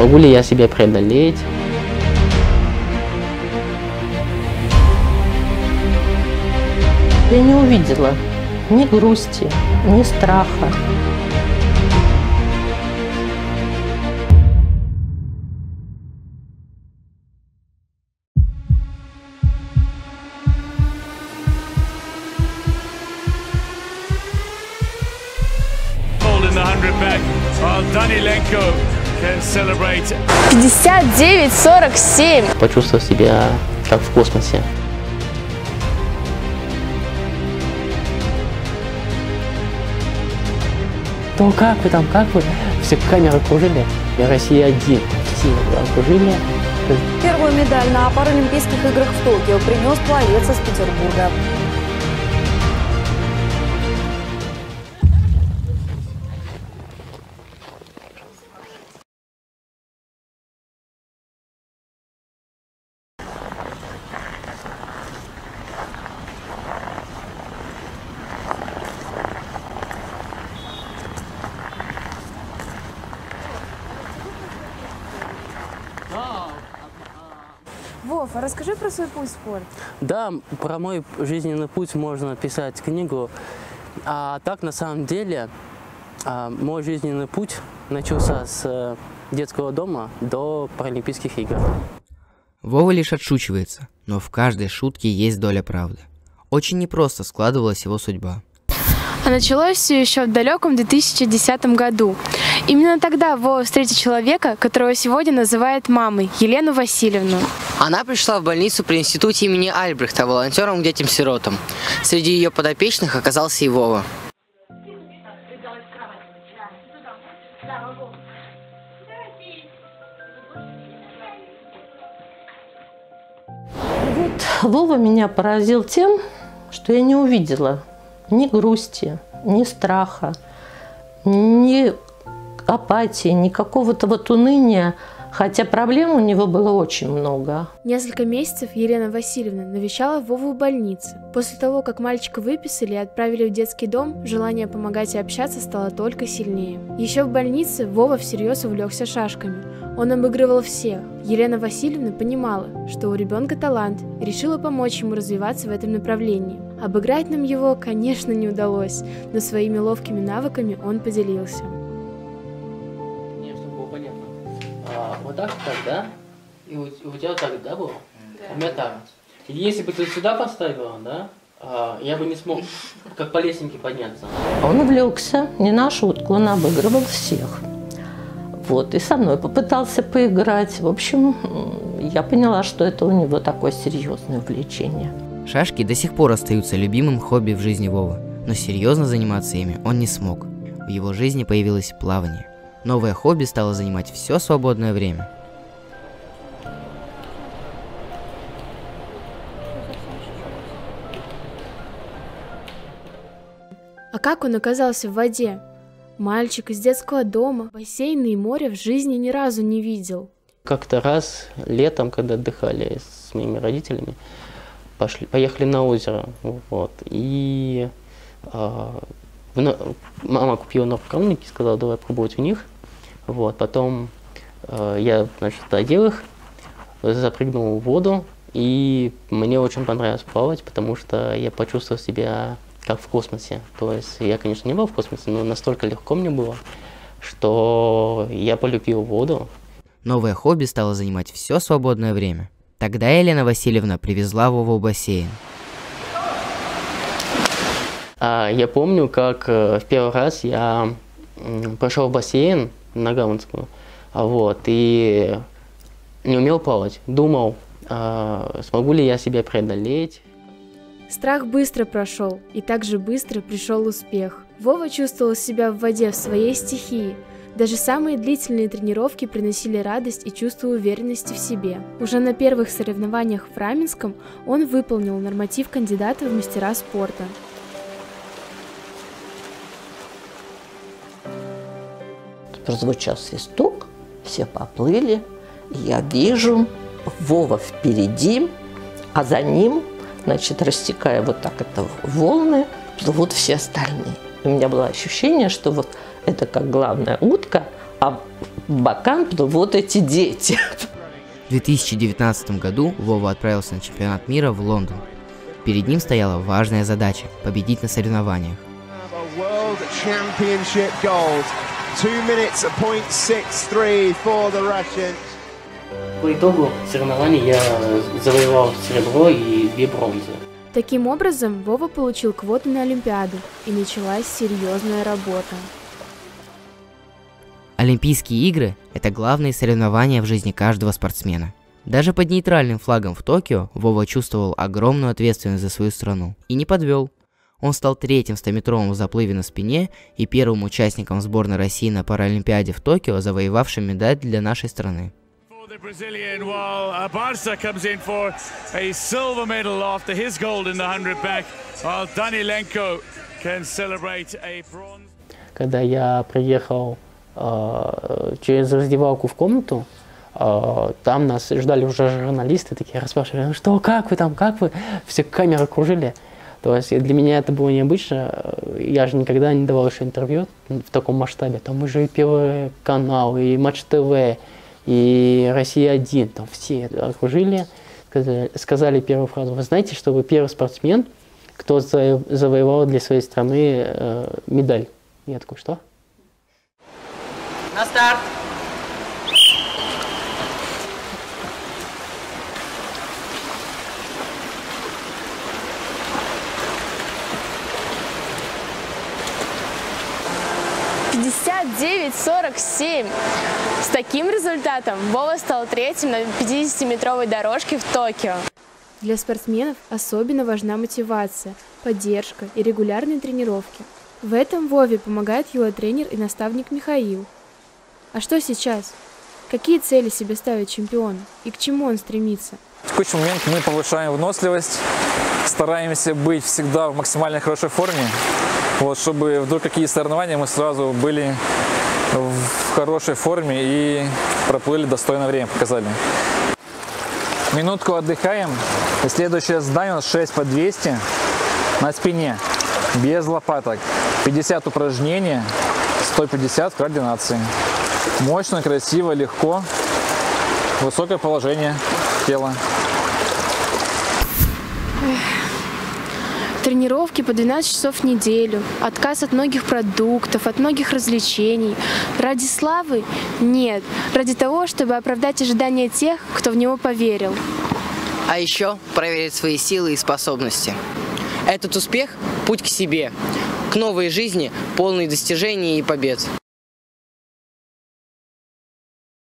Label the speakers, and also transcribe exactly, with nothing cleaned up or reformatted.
Speaker 1: смогу ли я себя преодолеть.
Speaker 2: Я не увидела ни грусти, ни страха.
Speaker 3: пятьдесят девять сорок семь.
Speaker 1: Почувствовал себя как в космосе. То как вы там, как вы? Все камеры окружили. И Россия один. Все окружили.
Speaker 4: Первую медаль на Паралимпийских играх в Токио принес пловец из Петербурга.
Speaker 3: Вов, а расскажи про свой путь в спорт.
Speaker 1: Да, про мой жизненный путь можно писать книгу. А так, на самом деле, мой жизненный путь начался с детского дома до Паралимпийских игр.
Speaker 5: Вова лишь отшучивается, но в каждой шутке есть доля правды. Очень непросто складывалась его судьба.
Speaker 3: А началось все еще в далеком две тысячи десятом году. Именно тогда Вова встретил человека, которого сегодня называют мамой, Елену Васильевну.
Speaker 6: Она пришла в больницу при институте имени Альбрехта волонтером к детям-сиротам. Среди ее подопечных оказался и Вова.
Speaker 2: Вот Вова меня поразил тем, что я не увидела ни грусти, ни страха, ни апатии, ни какого-то вот уныния, хотя проблем у него было очень много.
Speaker 3: Несколько месяцев Елена Васильевна навещала Вову в больнице. После того, как мальчика выписали и отправили в детский дом, желание помогать и общаться стало только сильнее. Еще в больнице Вова всерьез увлекся шашками. Он обыгрывал всех. Елена Васильевна понимала, что у ребенка талант, и решила помочь ему развиваться в этом направлении. Обыграть нам его, конечно, не удалось, но своими ловкими навыками он поделился.
Speaker 1: Не, чтобы было понятно. А, вот так, так, да? И у, у тебя так, да, было? Да. У меня так. И если бы ты сюда поставила, да, а, я бы не смог как по лестнике подняться.
Speaker 2: Он увлекся, не на шутку, он обыгрывал всех. Вот, и со мной попытался поиграть. В общем, я поняла, что это у него такое серьезное увлечение.
Speaker 5: Шашки до сих пор остаются любимым хобби в жизни Вовы, но серьезно заниматься ими он не смог. В его жизни появилось плавание. Новое хобби стало занимать все свободное время.
Speaker 3: А как он оказался в воде? Мальчик из детского дома, бассейна и моря в жизни ни разу не видел.
Speaker 1: Как-то раз летом, когда отдыхали с моими родителями, пошли, поехали на озеро. Вот, и а, в, мама купила наркомники, сказала, давай пробовать у них. Вот, потом а, я, значит, одел их, запрыгнул в воду, и мне очень понравилось плавать, потому что я почувствовал себя как в космосе. То есть я, конечно, не был в космосе, но настолько легко мне было, что я полюбил воду.
Speaker 5: Новое хобби стало занимать все свободное время. Тогда Елена Васильевна привезла Вову в бассейн.
Speaker 1: А, я помню, как э, в первый раз я э, пошел в бассейн на Гаунскую, вот, и не умел плавать. Думал, э, смогу ли я себя преодолеть.
Speaker 3: Страх быстро прошел, и также быстро пришел успех. Вова чувствовал себя в воде в своей стихии. Даже самые длительные тренировки приносили радость и чувство уверенности в себе. Уже на первых соревнованиях в Раменском он выполнил норматив кандидата в мастера спорта.
Speaker 2: Прозвучал свисток, все поплыли, и я вижу Вова впереди, а за ним, значит, растекая вот так это волны, плывут все остальные. У меня было ощущение, что вот это как главная утка, а бокам вот эти дети.
Speaker 5: В две тысячи девятнадцатом году Вова отправился на чемпионат мира в Лондон. Перед ним стояла важная задача – победить на соревнованиях.
Speaker 1: По итогу соревнований я завоевал серебро и две бронзы.
Speaker 3: Таким образом, Вова получил квоту на Олимпиаду, и началась серьезная работа.
Speaker 5: Олимпийские игры – это главные соревнования в жизни каждого спортсмена. Даже под нейтральным флагом в Токио Вова чувствовал огромную ответственность за свою страну. И не подвел. Он стал третьим в стометровом заплыве на спине и первым участником сборной России на Паралимпиаде в Токио, завоевавшим медаль для нашей страны.
Speaker 1: Когда я приехал э, через раздевалку в комнату, э, там нас ждали уже журналисты, такие расспрашивали: ну что, как вы там, как вы? Все камеры кружили. То есть для меня это было необычно. Я же никогда не давал еще интервью в таком масштабе. Там уже и Первый канал, и Матч ТВ, и Россия один. Там все окружили, сказали, сказали первую фразу: вы знаете, что вы первый спортсмен, кто завоевал для своей страны э, медаль? Я такой: что?
Speaker 6: На старт!
Speaker 3: пятьдесят девять сорок семь. С таким результатом Вова стал третьим на пятидесятиметровой дорожке в Токио. Для спортсменов особенно важна мотивация, поддержка и регулярные тренировки. В этом Вове помогает его тренер и наставник Михаил. А что сейчас? Какие цели себе ставит чемпион и к чему он стремится?
Speaker 7: В текущий момент мы повышаем выносливость, стараемся быть всегда в максимально хорошей форме, вот, чтобы вдруг какие соревнования мы сразу были в хорошей форме и проплыли достойное время, показали. Минутку отдыхаем. И следующее задание у нас шесть по двести на спине, без лопаток. пятьдесят упражнений, сто пятьдесят координации. Мощно, красиво, легко. Высокое положение тела.
Speaker 3: Тренировки по двенадцать часов в неделю, отказ от многих продуктов, от многих развлечений. Ради славы? Нет. Ради того, чтобы оправдать ожидания тех, кто в него поверил.
Speaker 6: А еще проверить свои силы и способности. Этот успех – путь к себе, к новой жизни, полной достижений и побед.